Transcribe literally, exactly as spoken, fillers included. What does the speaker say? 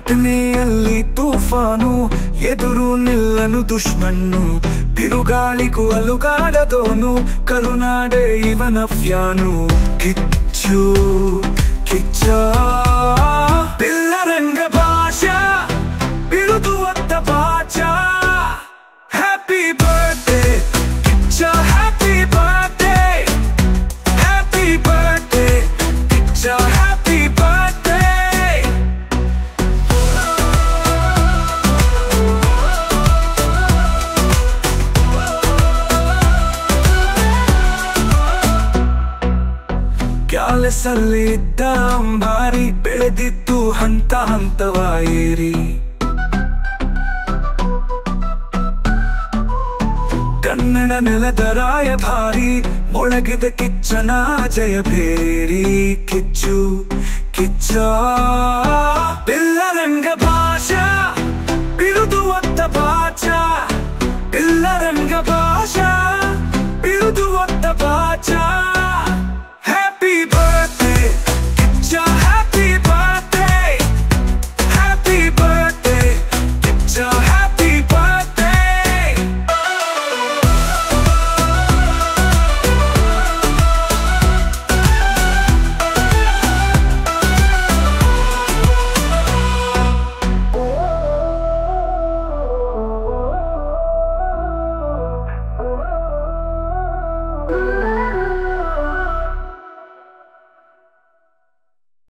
ಘಟನೆಯಲ್ಲಿ ತೂಫಾನು, ಎದುರು ನಿಲ್ಲನು ದುಶ್ಮನ್ನು, ಬಿರುಗಾಳಿಗೂ ಅಲುಗಾಡದೋನು, ಕರುನಾಡೆ ಇವನ ಫ್ಯಾನು. ಕಿಚ್ಚು ಕಿಚ್ಚ ಬಿಲ್ಲ ರಂಗ ಭಾಷಾ, ಬಿರುದು ಒತ್ತ ಬಾಚಾ. Happy birthday Kichcha, happy birthday, happy birthday Kichcha, happy birthday. ಕ್ಯಾಲೆಸಲ್ಲಿದ್ದ ಅಂಬಾರಿ ಬೆಳೆದಿತ್ತು ಹಂತ ಹಂತವಾಯಿರಿ. ಕನ್ನಡ ನೆಲದ ರಾಯಭಾರಿ ಮೊಳಗಿದ ಕಿಚ್ಚನ ಜಯ ಭೇರಿ. ಕಿಚ್ಚು ಕಿಚ್ಚ ಬಿಲ್ಲ ರಂಗ ಭಾಷಾ.